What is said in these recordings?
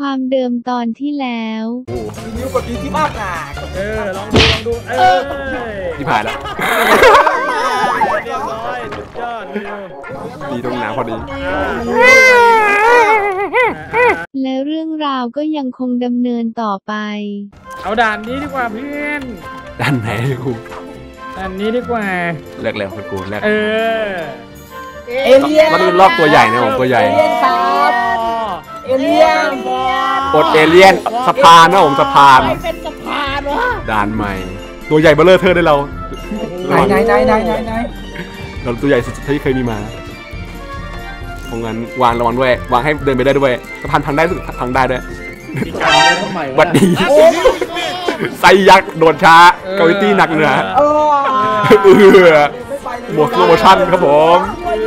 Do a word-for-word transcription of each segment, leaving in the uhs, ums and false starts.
ความเดิมตอนที่แล้วมีนิ้วกดดีที่มากหนาเออลองดูลองดูเออที่ผ่านแล้วเรียบร้อยสุดยอดดีตรงหนาพอดีและเรื่องราวก็ยังคงดำเนินต่อไปเอาด่านนี้ดีกว่าเพื่อนด่านไหนครูด่านนี้ดีกว่าแรกแล้วคุณครูแรกเออเอเลี่ยนมาดูรอบตัวใหญ่นะผมตัวใหญ่เอเลี่ยนครับเอเลี่ยนอดเอเลี่ยนสะพานนะผมสะพานเป็นสะพานวะด่านใหม่ตัวใหญ่เบลเลอร์เธอได้เราไหนไหนไหนไหนไหนไหนเราตัวใหญ่สุดที่เคยมีมาเพราะงั้นวางระวังด้วยวางให้เดินไปได้ด้วยสะพานพังได้สุดพังได้ด้วยวัดดีไซยักษ์โดดช้าเกาหลีหนักเหนือเออหมวกโปรโมชั่นครับผม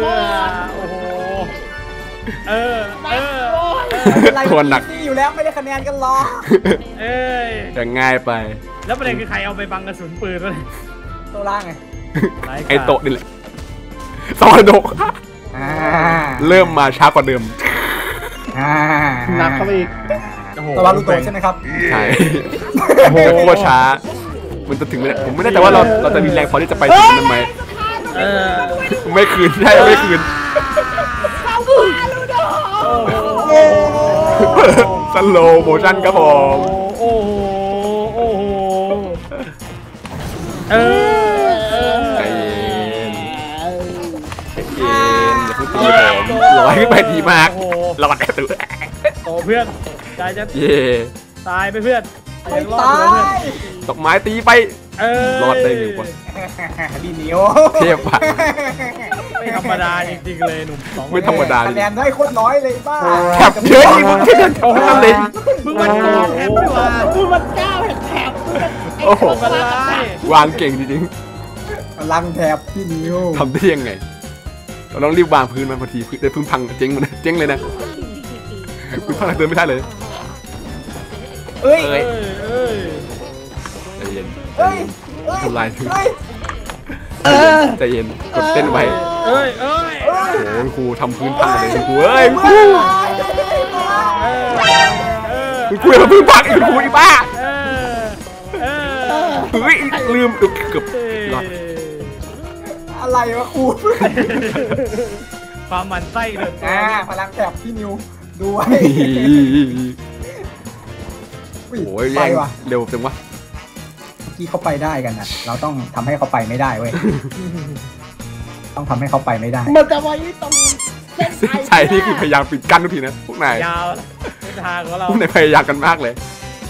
เออเออทวนหนักอยู่แล้วไม่ได้คะแนนกันหรอเอ้ยจะง่ายไปแล้วประเด็นคือใครเอาไปบังกระสุนปืนเลยโต๊ะล่างไงไอโต๊ะนี่แหละสองโดกเริ่มมาช้ากว่าเดิมหนักเข้าไปอีกตัววารุโตะใช่ไหมครับใช่โอ้โหช้ามันจะถึงเลยผมไม่แน่ใจว่าเราเราจะมีแรงพอที่จะไปถึงนั้นไหมไม่คืนใช่ไม่คืนสโลโมชั่นครับผมโอ้โหโอ้โหเออใจเย็นใจเย็นอย่าเพิ่งตีผมลอยขึ้นไปดีมากรอดแน่ตัวโตเพื่อนใจจะเย่ตายไปเพื่อนไม่ตายตกไม้ตีไปรอดได้หนึ่งคนดีนิ้วเทียบปะไม่ธรรมดาจริงๆเลยหนุ่มสองไม่ธรรมดาคะแนนได้โคตรน้อยเลยบ้าแถบเยอะจริงมึงแค่เดินโอ้โหเลยมึงมันโกงแถบไม่ว่ามึงมันเจ้าแถบโอ้โหวางเก่งจริงพลังแถบพี่นิ้วทำได้ยังไงเราต้องรีบวางพื้นมันพอดีเดินพื้นพังเจ๊งมันเจ๊งเลยนะพื้นพังเดินไม่ได้เลยเอ้ยเอ้ยเอ้ยใจเย็นเอ้ยทำลายถึงใจเย็นกดเต้นไว้เอ้ยเอ้ยโอ้โหครูทำพื้นพังเลยครูเอ้ยครูคุณครูมาพื้นพังอีกครูอีบ้าเฮ้ยลืมเกือบรอดอะไรวะครูความมันไส้เลยอ่าพลังแถบพี่นิวดูไว้โอ้ยแย่เร็วจังวะที่เขาไปได้กันนะเราต้องทำให้เขาไปไม่ได้เว้ยต้องทำให้เขาไปไม่ได้มันจะไว้ตรงเส้นชัยนี่คือพยายามปิดกั้นทุกทีนะพวกนายยาวเส้นทางของเราพวกนายพยายามกันมากเลย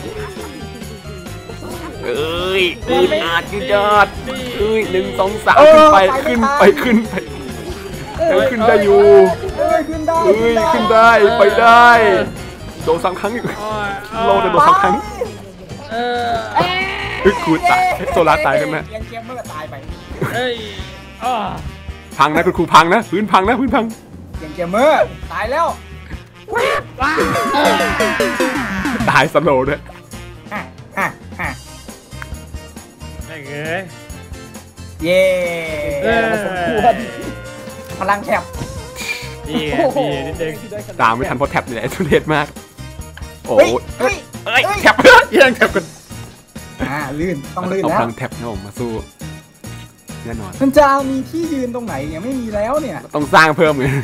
เอ้ยรีบอาดยืดยอดเอ้ยหนึ่งสองสามขึ้นไปขึ้นไปขึ้นไปยังขึ้นได้อยู่เอ้ยขึ้นได้เอ้ยขึ้นได้ไปได้โดนสามครั้งอีกโลดโดนสามครั้งเออคือคูตายโซล่าตายกันนะยังเกมเมื่อตายไปเฮ้ยพังนะคุณครูพังนะพื้นพังนะพื้นพังยังเกมเมื่อตายแล้วตายสโลว์ด้วยเย้เย้สมควรพลังแถบดีดีนิดนึงตามไม่ทันเพราะแถบนี่แหละทุเรศมากโอ้ยเอ้ยแถบยังแถบกันอ่าลื่นต้องลื่นแล้วเอาพลังแถบนะผมมาสู้แน่นอนมันจะมีที่ยืนตรงไหนเนี่ยไม่มีแล้วเนี่ยต้องสร้างเพิ่มเลย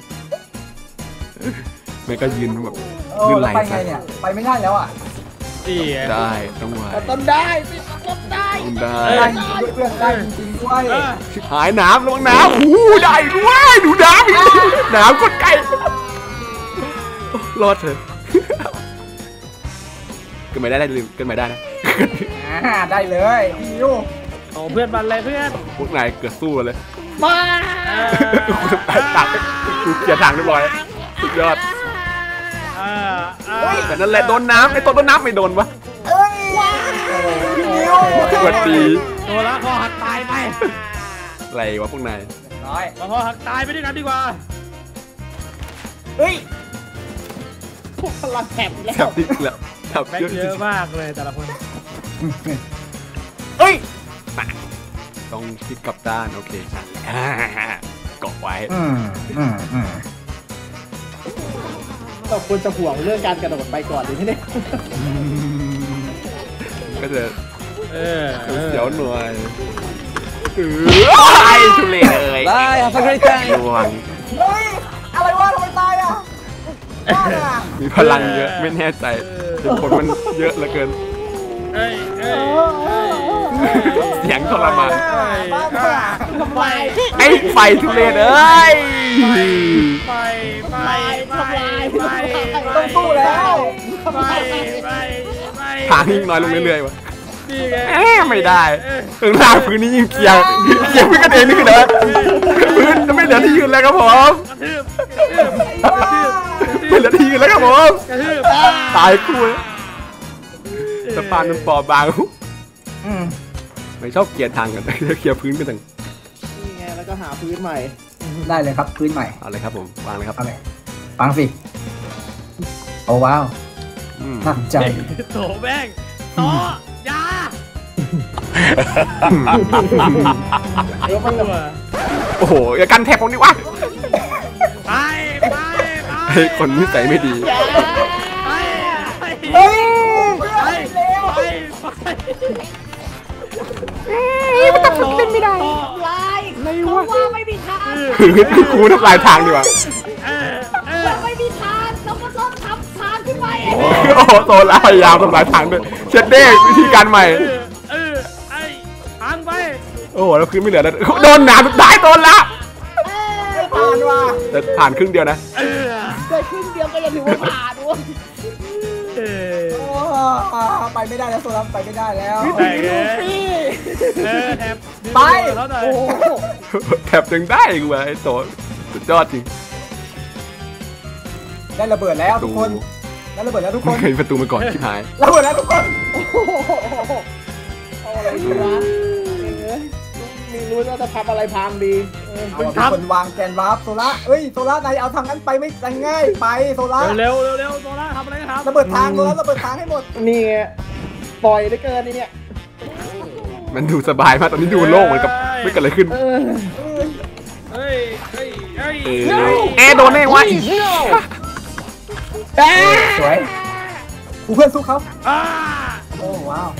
ไม่ก็ยืนแบบลื่นไหลไปไงเนี่ยไปไม่ได้แล้วอ่ะได้ต้องไหวต้องได้สิต้องได้ต้องได้เพื่อนได้จริงๆด้วยหายน้ำลงน้ำอู้ได้ด้วยดูน้ำอีกน้ำกดไก่รอดเถอะเกิดไม่ได้ได้ลืมเกิดไม่ได้นะได้เลยพี่ยูโอ้เพื่อนมันเลยเพื่อนพวกนายเกิดสู้เลยมาตัดกูเกียร์ทางเรียบร้อยสุดยอดแต่นั่นแหละโดนน้ำไอ้ตัวโดนน้ำไม่โดนวะสวัสดีตัวละคอหักตายไปอะไรวะพวกนายร้อยคอหักตายไปด้วยกันดีกว่าเฮ้ยพวกพลังแถบแล้วแถบดิแล้วแถบเยอะมากเลยแต่ละคนเฮ้ยต้องคิดกับด้านโอเคเกาะไว้อืมอืมอืมเราควรจะห่วงเรื่องการกระโดดไปก่อนหรือไม่เนี่ยก็จะเออเสียวหน่วยเออไอ้ทุเรศเลยได้ครับใกล้ใจดวงเฮ้ยอะไรวะทำไมตายอ่ะบ้าอ่ะมีพลังเยอะไม่แน่ใจเหตุผลมันเยอะเหลือเกินเอ้ยเอ้ยเสียงทรมานบ้าอ่ะทำไมไอ้ไฟทุเรศเอ้ยไปไปไปไปต้องสู้แล้วไปไปไปทางยิ่งน้อยลงเรื่อยๆวะนี่ไงเอ๊ะไม่ได้ข้างล่างพื้นนี่ยิ่งเกียร์เกียร์พื้นกันเองนี่คือเหรอพื้นจะไม่เหลือที่ยืนแล้วครับผมกระทืบกระทืบกระทืบไม่เหลือที่ยืนแล้วครับผมกระทืบตายคู่เลยสะพานมันปอบางไม่ชอบเกียร์ทางกันจะเกียร์พื้นกันต่างนี่ไงแล้วก็หาพื้นใหม่ได้เลยครับพื้นใหม่เอาเลยครับผมวางเลยครับเอาเลยฟังสิโอ้ว้าวอืมน่าสนใจโถแม่งโต่อยาเดี๋ยวมันจะมาโอ้โหอย่ากันแทบผมดิวะไปไปไปเฮ้ยคนนิสัยไม่ดีไปไปเฮ้ยไปไปไปแต่ผมเป็นไม่ได้ลายเพราะว่าไม่มีทางคือครูทำลายทางดีกว่าเออเออไม่มีทางเราก็ต้องทำทางขึ้นไปเองโอ้โหโซล่าพยายามทำลายทางด้วยเช็ดเด้วิธีการใหม่เออไอ้ทางไปโอ้โหแล้วพื้นไม่เหลือแล้วโดนหนามสุดท้ายโดนละผ่านว่ะแต่ผ่านครึ่งเดียวนะเออเกิดขึ้นเดียวก็ยังถือว่าผ่านวะเออโอ้ไปไม่ได้แล้วโซลัมไปไม่ได้แล้วแต่ไงเออแถบไปแล้วหน่อยโอ้โหแถบยังได้กูว่ะไอ้โตสุดยอดจริงได้ระเบิดแล้วทุกคนได้ระเบิดแล้วทุกคไม่นเคยประตูมาก่อนชิบหายระเบิดแล้วทุกคนเอาอะไรดีวะเอ้ยไม่รู้ว่าจะทำอะไรพังดีเออเอาเป็นคนวางแกนวาร์ปโซล่าเอ้ยโซล่านายเอาทางนั้นไปไม่ง่ายไปโซล่าเร็วเร็วเร็วโซล่าทำอะไรครับระเบิดทางโซล่าระเบิดทางให้หมดนี่ไงปล่อยได้เกินนี่เนี่ยมันดูสบายมากตอนนี้ดูโล่งเหมือนกับไม่เกิดอะไรขึ้นเออเฮ้ยเฮ้ยเฮ้ยเออแอร์โดนแน่วะสวยกูเพื่อนสู้เขาอ่าโอ้ว้าว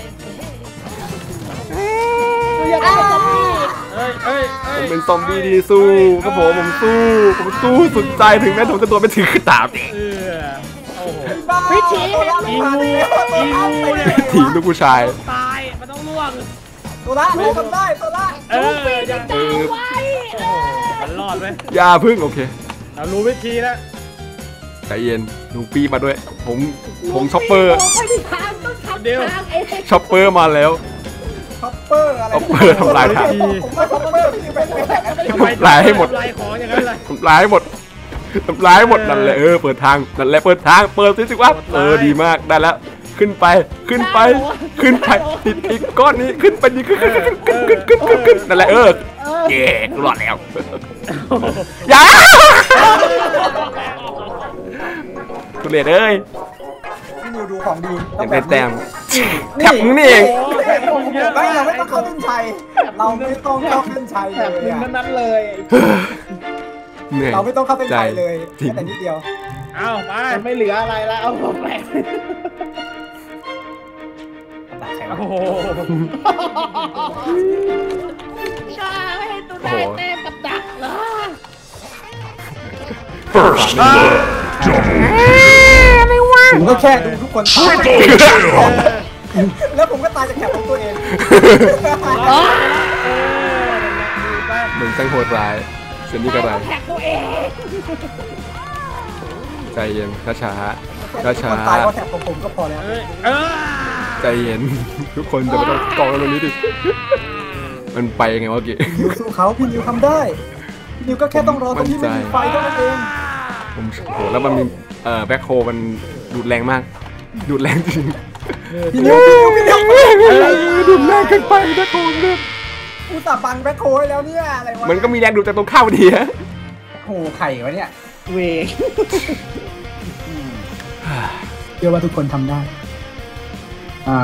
อยากได้ซอมบี้เฮ้ยเฮ้ยเฮ้ผยมเป็นซอมบี้ดีสู้ครับผมผมสู้ผมสู้สุดใจถึงแม้ผมจะตัวไม่ถือดาบเออโอ้โหวิธีโซล่าไม่ผ่านเลยอีงูเนี่ยถีบลูกผู้ชายตายมันต้องล่วงโซล่าเราทำได้โซล่าเออจะเออไว้มันรอดไหมอยาพึ่งโอเคเรารู้วิธีแล้วใจเย็นลูกปี้มาด้วย ผมผมช็อปเปอร์ไม่มีทางต้องทำทางเองช็อปเปอร์มาแล้วช็อปเปอร์อะไรช็อปเปอร์ทำลายทางผมว่าช็อปเปอร์ที่เป็นแบบนั้นทำไมลายให้หมดลายของอย่างนั้นเลยทำลายให้หมดทำลายให้หมดนั่นแหละเออเปิดทางนั่นแหละเปิดทางเปิดสิสิวะเออดีมากได้แล้วขึ้นไปขึ้นไปขึ้นไปติดอีกก้อนนี้ขึ้นไปดีขึ้นขึ้นขึ้นขึ้นขึ้นขึ้นขึ้นนั่นแหละเออเย้กูรอดแล้วอย่าทุเรศเอ้ยพี่นิวดูของดียังได้แต้มแถบมึงนี่เองไม่เราไม่ต้องเข้าเส้นชัยเราไม่ต้องเข้าเส้นชัยแถเลบยหนึ่งอะนั้นเลยเหนื่อยเราไม่ต้องเข้าเส้นชัยเลยจริงแต่นิดเดียวเอาไปมันไม่เหลืออะไรแล้วเอาแปะโอ้โหใช่ตัวได้เต็มกับดักเหรอผมก็แค่ดูทุกคนตายแล้วผมก็ตายจากแขกของตัวเองเหมือนจังโหดร้ายเสียนี่ก็ไรแท็กตัวเองใจเย็นช้าช้าช้าช้าคนตายเพราะแถบของผมก็พอแล้วเอ้ยเออใจเย็นทุกคนจะไม่ต้องกองกันตรงนี้ดิมันไปยังไงวะเกี้นิวสู้เขาพี่นิวทำได้พี่นิวก็แค่ต้องรอตรงที่ไม่มีไฟเท่านั้นเองผมโหแล้วมันมีเอ่อแบ็คโฮมันดูดแรงมากดูดแรงจริงพี่นิวพี่นิวพี่นิวดูดแรงเกินไปแบ็คโฮเนี่ยอุตส่าห์บังแบ็คโฮให้แล้วเนี่ยอะไรวะมันก็มีแรงดูดจากตรงข้าวดีฮะโอ้ไข่วะเนี่ยเวกเชื่อว่าทุกคนทำได้อ่าว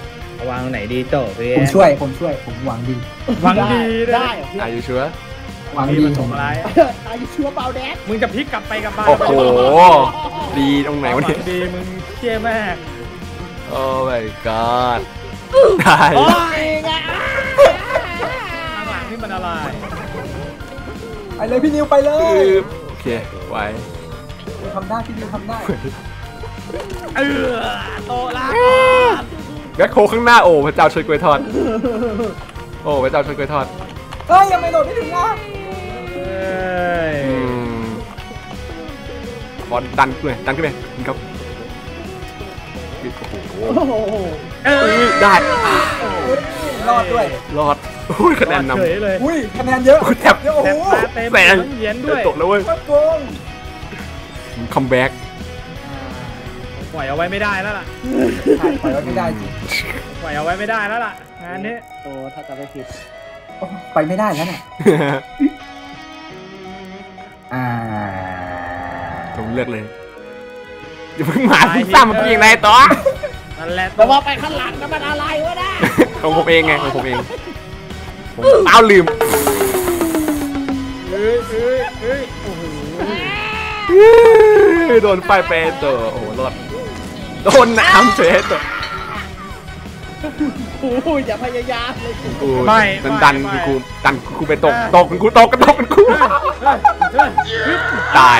างไหนดีโจ้พี่ผมช่วยผมช่วยผมหวังดีวางดีได้เหรอพี่อายุชัวร์ผวางนี่ดีมันส่งอะไรตายชัวเบาแดดมึงจะพลิกกลับไปกลับมาโอ้โหดีตรงไหนวะเนี่ยดีมึงเจ๊แม่โอ้ my god ได้โอ้ยไงข้างหลังนี่มันอะไรไปเลยพี่นิวไปเลยโอเคไว้ทำได้พี่นิวทำได้เออโตละแบ็คโคข้างหน้าโอ้พระเจ้าช่วยกล้วยทอดโอ้พระเจ้าช่วยกล้วยทอดเฮ้ยยังไม่โดดไม่ถึงนะเอ้ยอืมขอดันเลยดันขึ้นไปครับโอ้โหโอ้โหเออได้รอดด้วยรอดโอ้ยคะแนนนำเฉยเลยอุ้ยคะแนนเยอะโอ้ยแทบเยอะโอ้แตโหมาเต็มแสงเหรียญด้วยตกแล้วเว้ยโคตรโกงคัมแบ็กปล่อยเอาไว้ไม่ได้แล้วล่ะถ่ายปล่อยไว้ไม่ได้จริงปล่อยเอาไว้ไม่ได้แล้วล่ะงานนี้โอ้ถ้าจะไม่ผิดโอ้ไปไม่ได้แล้วเนี่ยอ่าผมเลือกเลยอย่าเพิ่งมาคุณซ้ำมันเป็นยังไงต่อนั่นแหละแต่ว่าไปข้างหลังนั้นมันอะไรวะนะของผมเองไงของผมเองผมเต้าลืมเอ้ยเอ้ยเอ้ยโอ้โหโดนไฟเปโตโอ้โหรอดโดนน้ำเฉยตัวโอ้ยอย่าพยายามเลยโอ้ยดันดันคุณครูดันคุณครูไปตกตกคุณครูตกกระตกคุณครูเฮ้ยเฮ้ยตาย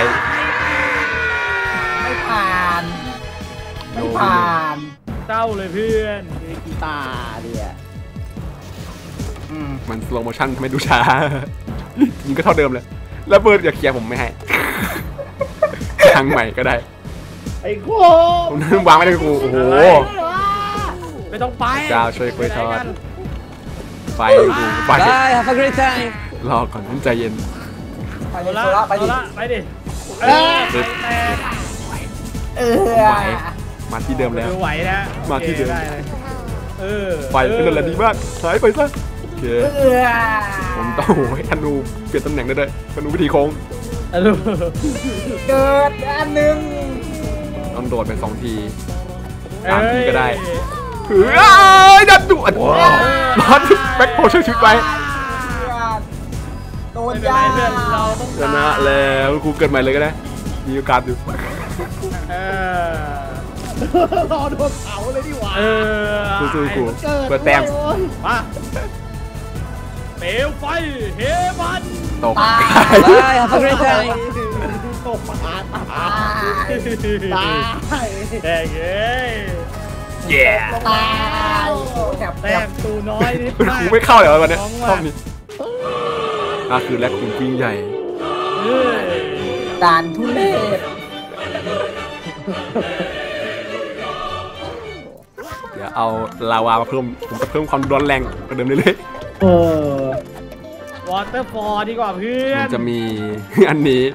ไม่ผ่านไม่ผ่านเจ้าเลยเพื่อนกีตาร์เนี่ยอืมมันสโลโมชั่นไม่ดูช้ายิงก็เท่าเดิมเลยแล้วเบิร์ดอย่าเคลียร์ผมไม่ให้ทางใหม่ก็ได้ไอ้โคผมนั่งวางไม่ได้ครูโอ้โหไม่ต้องไปเจ้าช่วยกล้วยทอดไฟครูไฟ Bye have a great time รอก่อนต้องใจเย็นไปเลโซยล่าโซล่าไปโซดิล่าไปดิเออไปแตกเออไหวมาที่เดิมแล้วคือไหวนะมาที่เดิมโอคได้เลยเออไฟเป็นอะไรดีมากหายไปซะโอเคเออผมต้องโอ้ยธนูเปลี่ยนตำแหน่งได้ด้วยธนูวิธีโค้งเออเกิดอันหนึ่งต้องโดดไปสองทีสามทีก็ได้เฮ้ยดันดุอัดบอสแบ็คโพช่วยชุดไปโดนไม่เป็นไรยาเพื่อนเราต้องชนะแล้วครูเกิดใหม่เลยก็ได้มีโอกาสอยู่เออรอโดนเผาเลยดีกว่าเออสู้ๆครูเกิดเปิดแต้มมาเปลวไฟเฮบันตกตาย Bye have a great time ตกมาตายตายแดงเอ้ยเย้ตายแถบแถแต้บมตูน้อยนิดคุณมากครูไม่เข้าเลยวันนี้น้องรอว่าบนี้ก็คือแลคคูนยิ่งใหญ่เอ้ยด่านทุเรศเดี๋ยวเอาลาวามาเพิ่มผมจะเพิ่มความร้อนแรงกว่าเดิมเรื่อยเออวอเตอร์ฟอร์ดีกว่าเพื่อๆนมันจะมี อันนี้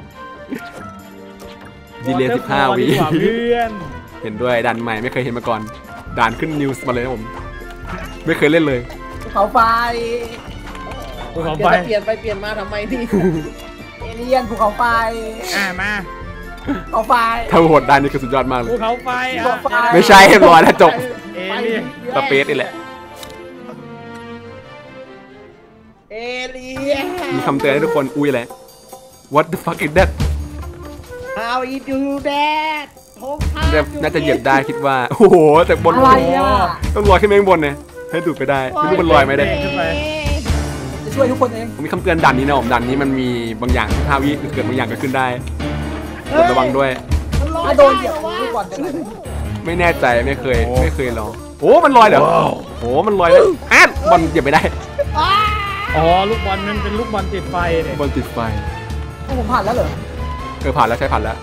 ดีเลย์สิบห้า Waterfall วิดีกว่าเพื่อนเห็นด้วยด่านใหม่ไม่เคยเห็นมาก่อนด่านขึ้นนิวส์มาเลยนะผมไม่เคยเล่นเลยภูเขาไฟภูเขาเปไฟลี่ยนไปเปลี่ยนมาทำไมนี่เอเลี่ยนภูเขาไฟอ่ามาภูเขาไฟถ้าโหดได้นี่คือสุดยอดมากเลภูยเขาไฟอ่ะภูเขาไฟไม่ใช่เรียบร้อยแล้วจบเอเลี่ยนสเปซนี่แหละเอเลียนมีคำเตือนให้ทุกคนอุ้ยแหละ What the fuck is that How you do that ผมทำน่าน่าจะเหยียบได้คิดว่า โอ้โหแต่บนอะไรอ่ะต้องลอยขึ้นไปข้างบนเนี่ยให้ดูดไปได้ไม่รู้มันลอยไหมได้ขึ้นไปจะช่วยทุกคนเองผมมีคำเตือนด่านนี้นะผมด่านนี้มันมีบางอย่างที่ห้าวิเกิดบางอย่างเกิดขึ้นได้กดระวังด้วยถ้าโดนเหยียบลูกบอลจะไหนไม่แน่ใจไม่เคยไม่เคยลองโอ้มันลอยเหรอโอ้มันลอยแล้วอ่ะบอลเหยียบไม่ได้อ๋อลูกบอลมันเป็นลูกบอลติดไฟเนี่ยบอลติดไฟผมผ่านแล้วเหรอเออผ่านแล้วใช้ผ่านแล้ว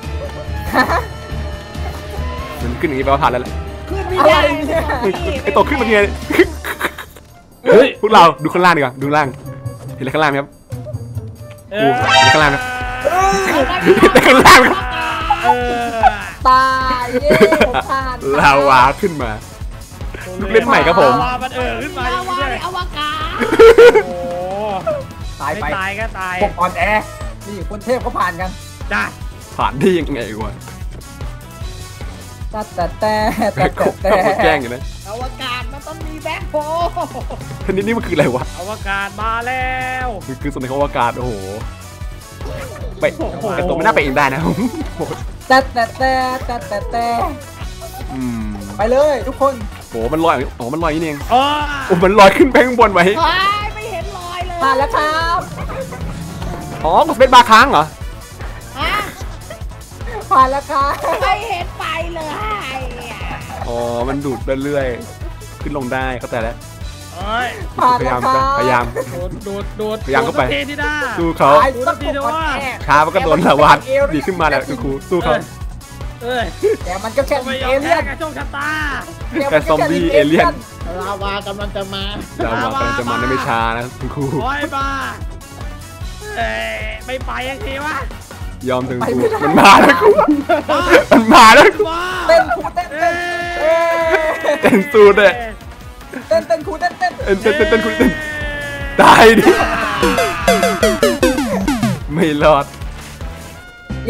มันขึ้นอย่างนี้แปลว่าผ่านแล้วแหละขึ้นไม่อะไรได้เนี่ยไอ้ตกขึ้นมาไงเฮ้ยพวกเราดูข้างล่างดีกว่าดูข้างล่างเห็นอะไรข้างล่างไหมครับเอโอ้อเห็นข้างล่างไหมเห็นข้างล่างไหมเออตายเย้ผมผ่านลาวาขึ้นมา ลูกเล่นใหม่ครับผมลาวามันเออขึ้นมาอย่างนี้ด้วยอวกาศโอ้ตายไม่ไปตายก็ตายพวกอ่อนแอนี่คนเทพเขาผ่านกันจ้าผ่านได้ยังไงวะแต่แต่แต่แต่แต่แต่เขาแกล้งอยู่นะอวกาศมันต้องมีแบ็คโฮทีนี้นี่มันคืออะไรวะอวกาศมาแล้วคือคือส่วนในอวกาศโอ้โหไปแต่ตัวไม่น่าไปเองได้นะแต่แต่แต่แต่แต่แต่อืมไปเลยทุกคนโหมันลอยอ๋อมันลอยนี่เองโอ้โอ้มันลอยขึ้นไปข้างบนไว้เฮ้ยไม่เห็นรอยเลยผ่านแล้วครับอ๋อกดสเปซบาร์ค้างเหรอฮะผ่านแล้วครับไม่เห็นไปเลยอ๋อมันดูดเรื่อยๆขึ้นลงได้เข้าใจแล้วเอ้ยผ่านพยาแล้ยาว มครับพยายามโดดโดดโดดพยายามเข้าไปโดดสักทีที่หน้าสู้เขาตายดูต้องทีกเดียวดว่าแอบช้ามันก็โดนสวัสดดีขึ้นมาแล้วคือครูสู้เขาเอ้ยแต่มันก็แค่ไม่ยอเอมเลี่แพ้ยนกับโชคชะตาดี๋ยวแค่ซอมบี้เอเลี่ยนลาวากำลังจะมาเรามากำลังจะมันไม่ช้านะคุณครูโอ้ยบ้าเอ้ยไม่ไปยังทีวะยอมถึงครูมันมาแล้วครูมันมาแล้วครูว้าเต้นครูเต้นเต้นเอ้ยเต้นสู้ด้วยเต้นเต้นครูเต้นเต้นเต้นเต้นเต้นเต้นครูเต้นตายดิไม่รอดเย่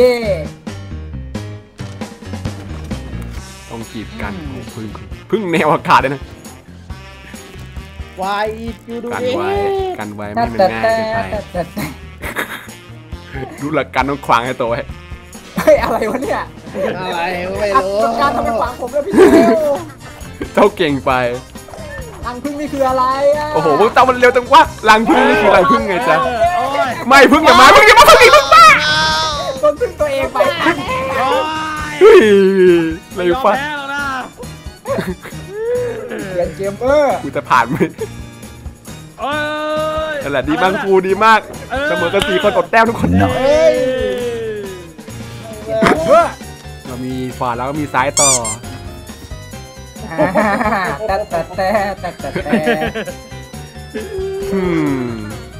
ต้องกีดกันโอ้พึ่งพึ่งแนวอากาศเลยนะวายยูดูกันดิไว้กันไว้แต่ไม่ให้มันแต่ง่ายแต่เกินไปแต่แต่ดูหลักการต้องขวางให้ตัวไว้เฮ้ยอะไรวะเนี่ยอะไรไม่อัดรู้จัดการทำไมขวางผมแล้วพี่เจ้าเจ้าเก่งไปอังพึ่งนี่คืออะไรอ่ะโอ้โหพวกเจ้ามันเร็วจังวะรังพึ่งนี่คือรังพึ่งไงจ๊ะเออโอ้ยไม่พึ่งอย่ามาพึ่งอย่ามาพึ่งอีกพึ่งป้าโดนพึ่งตัวเองไปโอ้ยเฮ้ยไม่เร็ยว อมปะแพ้หรอกนะเปลี่ยนเกมเมอร์กูจะผ่านไหมเอ้ยนั่นแหละดีมากครูดีมากเสมอกันสี่คนอดแต้มทุกคนเอ้ยเพื่อเรามีขวาแล้วก็มีซ้ายต่อแต่แต่แต่แต่แต่แต่อืม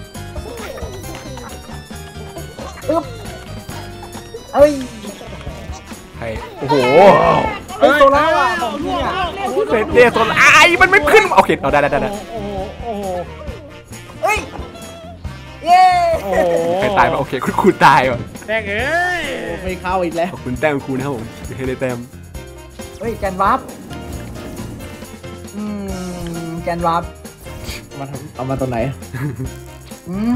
อึ๊บเอ้ยใครโอ้โหเฮ้ยโซล่าว่ะของพี่อ่ะเฟรดเดย์ตัวไอ้มันไม่ขึ้นโอเคเอาได้ได้ได้ได้โอ้โหโอ้โหเอ้ยเย้โอ้โหใครตายมาโอเคคุณครูตายว่ะแม่งเอ้ยไม่เข้าอีกแล้วขอบคุณแต้มครูนะครับผมให้ได้แต้มเฮ้ยแกนวับอืมแกนวับมาทำเอามาตัวไหนอืม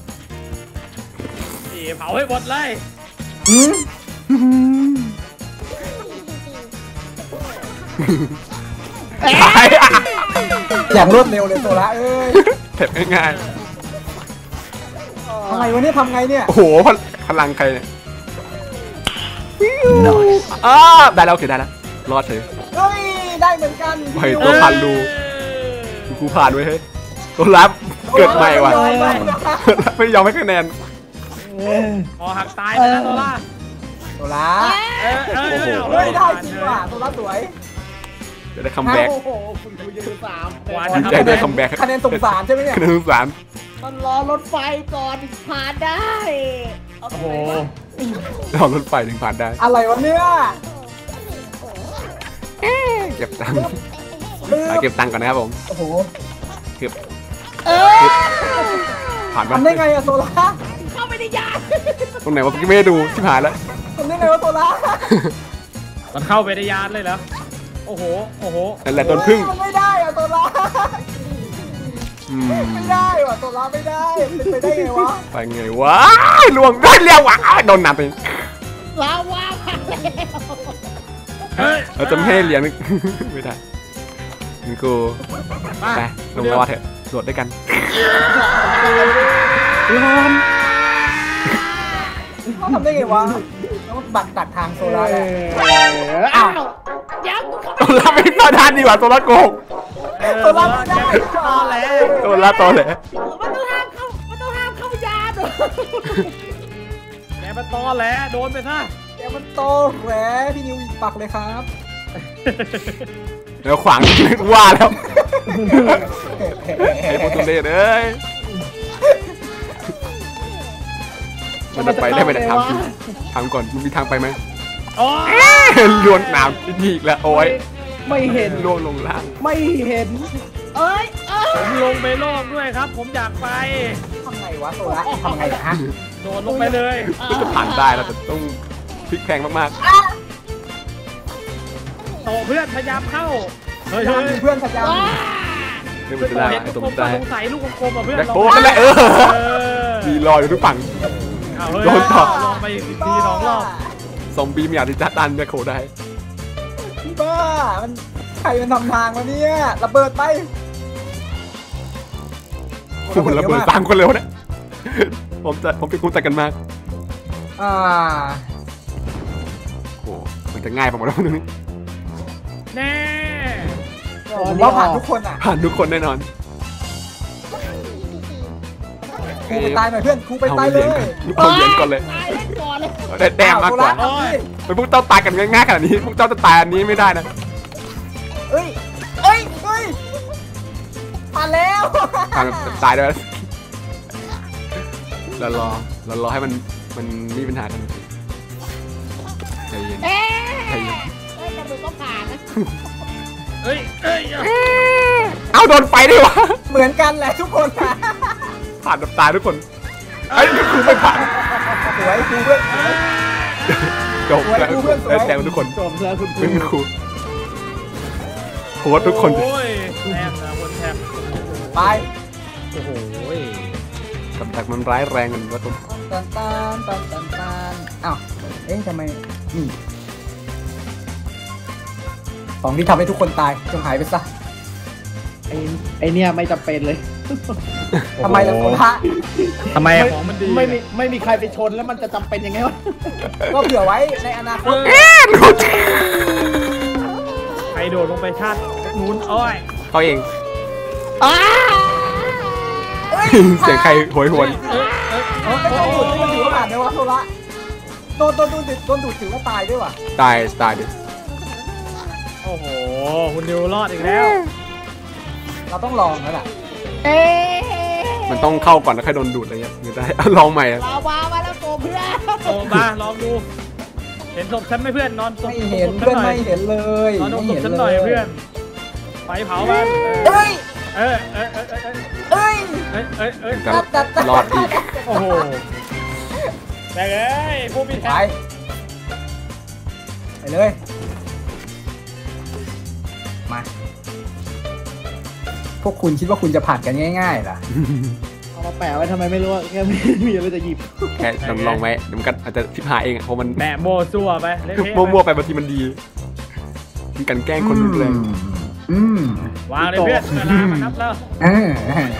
นี่เผาให้หมดเลยอืมตายอ่ะอย่างรวดเร็วเลยโซล่าเอ้ยเผ็ดง่ายอะไรวะเนี่ยทำไงเนี่ยๆโอ้โหพลพลังใครเนี่ยอ้าได้แล้วโอเคได้แล้วรอดเฉยเฮ้ยได้เหมือนกันไปตัวพันรูครูผ่านไว้เฮ้ยตัวรับเกิดใหม่ว่ะไม่ยอมให้คะแนนคอหักตายไปแล้วโซล่าโซล่าเอ้ยเอ้ยโอ้โหเฮ้ยได้จริงว่ะโซล่าสวยจะได้คัมแบ็กโอ้โหคุณดูยืนสามกว่าดีจะใจทำได้ได้คัมแบ็กคะแนนสงสารใช่ไหมเนี่ยคะแนนสงสารมันรอรถไฟก่อนผ่านได้เอาโอ้โอ้โหโหเรารถไฟถึงผ่านได้อะไรวะเนี่ยเก็บตังค์เก็บตังค์ก่อนนะครับผมโอ้โหเก็บเออผ่านมาทำได้ไงอะโซล่าเข้าไปในยานตรงไหนวะเมื่อกี้ไม่ได้ดูที่ผ่านแล้วทำได้ไงวะโซล่ามันเข้าไปในยานเลยเหรอโอ้โหโอ้โหนั่นแหละต้นพึ่งมันไม่ได้อะโซล่าอืมไม่ได้ว่ะโซล่าไม่ได้เป็นไปได้ไงวะไปไงวะลวงได้เรียววะโดนน้ำไปลาวาผ่านแล้วเฮ้ยเราจะไม่ให้เหรียญ ไม่ได้นี่กูมาไปลงรอเถอะโดดด้วยกันเขาทำได้ไงวะแล้วบัตรตัดทางโซล่าเลยอ้าวยังกูเข้าตัวละไม่ต่อทานดีกว่าตัวละโกงโซล่าไม่ได้ตอแหลตัวละตอแหลมันต้องห้ามเข้ามันต้องห้ามเข้ายานแกมันตอแหลโดนไปซะเดี๋ยวมันโตแหวพี่นิวปักเลยครับแล้วขวางว่าแล้วไอ้โปรตุเกสเอ้ยมันจะไปได้ไหมเนี่ยถามจริงถามก่อนมันมีทางไปไหมโอ้ยลวนน้ำที่อีกแล้วโอ้ยไม่เห็นล่วงลงล่างไม่เห็น เอ้ยเอ้ยผมลงไปโลกด้วยครับ ผมอยากไปทำไงวะโซล่าทำไงนะฮะโดดลงไปเลยก็จะผ่านได้เราแต่ต้องพลิกแพงมากโตเพื่อนพยายามเข้าเฮ้ยพยายามเพื่อนพยายามไม่เป็นไรเห็นไอ้ลูตัวกมันกลได้มสงสัยลูกกลมอ่ะเพื่อนแบ็คโบนั่นแหละเออมีรออยู่ทุกฝั่ง โดนต่อลองไปอีกทีสองรอบซอมบี้ไม่อยากที่จะดันแบ็คโบได้พี่บ้ามันใครมันทำทางวะเนี่ยระเบิดไปโอ้โหระเบิดสามคนเลยวะเนี่ยผมจะผมเป็นคู่แต่กันมากอ่าโอ้มันจะง่ายไปหมดแล้วตรงนี้แน่ผมว่าผ่านทุกคนอ่ะผ่านทุกคนแน่นอนครูไปตายหน่อยเพื่อนครูไปตายเลยทุกคนเลี้ยงก่อนเลยตายเล่นก่อนเลยได้แต้มมากกว่าเอสิเป็นพวกเจ้าตายกันง่ายๆขนาดนี้พวกเจ้าจะตายอันนี้ไม่ได้นะเอ้ยเอ้ยเอ้ยผ่านแล้วทางตายด้วยเรารอเรารอให้มันมันมีปัญหากันใจเย็นเอ๊ะใจเย็นเอ้ยแต่มึงก็ผ่านนะเอ้ยเอ้ยเอาโดนไฟด้วยวะเหมือนกันแหละทุกคนอ่ะผ่านแบบตายทุกคนไอ้นี่คือไม่ผ่านสวยครูเพื่อนจบแล้วได้แต้มทุกคนจบแล้วคุณครูเป็นครูโค้ชทุกคนโอ้ยแทบนะคนแทบไปโอ้โหกับดักมันร้ายแรงกันว่าต้นตันตันตันตันตันอ้าวเอ๊ะทำไมนี่ของที่ทำให้ทุกคนตายจงหายไปซะไอ้ไอ้เนี่ยไม่จำเป็นเลยทำไมล่ะโซล่าทำไมของมันดีไม่มีไม่มีใครไปชนแล้วมันจะจำเป็นยังไงวะก็เผื่อไว้ในอนาคตใครโดดลงไปชาตินู้นอ้อยเขาเองเอ้ยเสียงใครโหยหวนเอ้ยเอ้ยโดนดูดมันถือว่าผ่านไหมวะโซล่าโดนโดนดูดโดนดูดถือว่าตายด้วยวะตายตายดิโอ้โหคุณดิวรอดอีกแล้วเราต้องลองแล้วล่ะเอ๊ะมันต้องเข้าก่อนแล้วค่อยโดนดูดอะไรเงี้ยไม่ได้เอาลองใหม่อะลาวามาแล้วโกเพื่อนโอ้มาลองดูเห็นศพฉันไหมเพื่อนนอนศพไม่เห็นศพฉัเพื่อนหน่ไม่อยเห็นเลยนอนตรงไม่ศพเห็นฉันเลหน่อยยเพื่อนไฟเผามันเอ้ยเออเออเออเออเออเอ้ยเออเออเออจะรอดอีกโอ้โหแต่เอ้ยผู้มีแทไปนไปเลยมาพวกคุณคิดว่าคุณจะผ่านกันง่ายๆเหรอเอามาแปะไว้ทำไมไม่รู้อะแค่ไม่มีอะไรจะหยิบแค่ลองลองไว้เดี๋ยวมันก็อาจจะชิบหายเองอะเพราะมันแบะโมซัวไปเละเทะมั่วๆไปบางทีมันดีมันกันแกล้งคนรุนแรงอืมวางเลยเพื่อนเวลามันนับแล้วเออ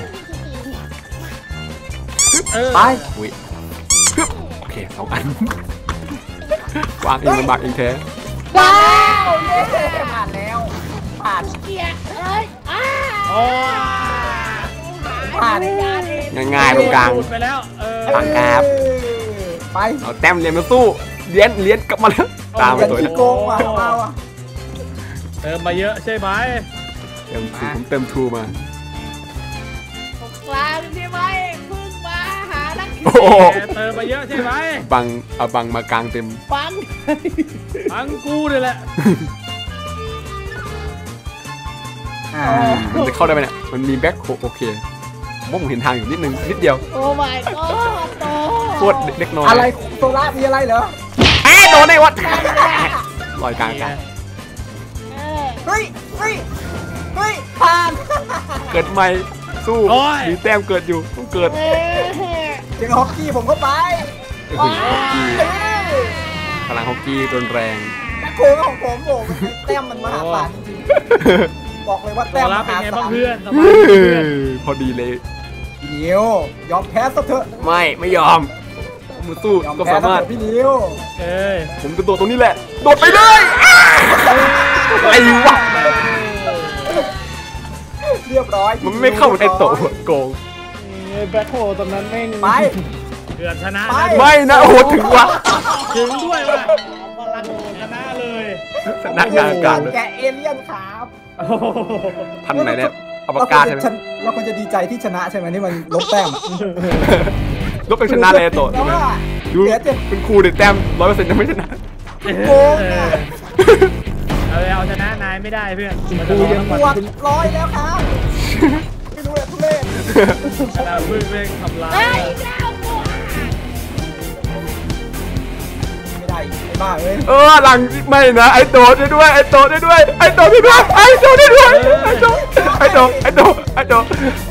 เออไปอุ้ยโอเคสองอันวางเองลำบากเองแท้ว้าวเย้ผ่านแล้วผ่านเกียร์เอ้ยอ้าโอ้ผ่านง่ายๆตรงกลางพูดไปแล้วเออผ่านครับไปเอาแต้มเรียนมาสู้เลี้ยนเลี้ยนกลับมาแล้วตามไปเป็นตัวที่นะโกงว่ะเอาอ่ะเติมมาเยอะใช่ไหมเติมทูผมเติมทูมาตรงกลางใช่ไหมเพิ่งมาหานักโอ้โหเติมมาเยอะใช่ไหมบังเอาบังมากลางเต็มฟังทั้งกูเลยแหละอ่ามันจะเข้าได้ไหมเนี่ยมันมีแบ็คโอเคผมว่าผมเห็นทางอยู่นิดนึงนิดเดียวโอ้ my god โตโคตรเล็กน้อยอะไรโซล่ามีอะไรเหรอเอ๊ะโดนได้วะลอยกลางอากาศเออเฮ้ยเฮ้ยเฮ้ยผ่านเกิดใหม่สู้มีแต้มเกิดอยู่ต้องเกิดเออเจอฮอกกี้ผมเข้าไปโอ้โหฮอกกี้เอ้ยพลังฮอกกี้รุนแรงโกงของผมโอ้โหแต้มมันมหาศาลจริงๆบอกเลยว่าตัแต้วมมรับเป็นหาไงศาบ้างลเพื่อนสบายดีเพื่อนพอดีเลยพี่นิวยอมแพ้ซะเถอะไม่ไม่ยอมมือสู้ยอมก็แพ้สาซะมารถเถอะพี่นิวเอ้ยผมจะโดดตรงนี้แหละ โดดไปเลยอะไรวะเรียบร้อยมันไม่เข้าเหมือนไอโตะโกงเออแบ็คโฮตอนนั้นแม่งไปเกือบชนะไปนะไม่นะโอ้โหถึงวะถึงด้วยว่ะพลังชนะเลยชนะกลางอากาศเลยแกเอเลี่ยนครับโอ้โหพันไหนเนี่ยอวกาศใช่ไหมเราควรจะดีใจที่ชนะใช่ไหมนี่มันลบแต้มลบเป็นชนะเลยไอ้โตะแล้วว่าดูเหลือเจ็ดเป็นครูเด็ดแต้มร้อยเปอร์เซ็นต์ยังไม่ชนะโกงอ่ะเอาเอาชนะนายไม่ได้เพื่อนกูยังปวดร้อยแล้วครับไม่รู้เลยทุเรศชนะเพื่อนเพื่อนทำลายเฮ้ยดาวบัวไม่ได้ได้ไอ้บ้าเอ้ยเออหลังไม่นะไอ้โตได้ด้วยไอ้โตได้ด้วยไอ้โตได้ด้วยไอ้โตได้ด้วยไอ้โตไอ้โตไอ้โตไอ้โต